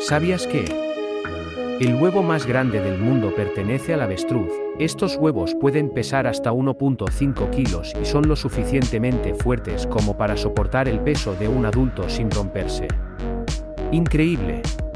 ¿Sabías que el huevo más grande del mundo pertenece al avestruz? Estos huevos pueden pesar hasta 1,5 kilos y son lo suficientemente fuertes como para soportar el peso de un adulto sin romperse. ¡Increíble!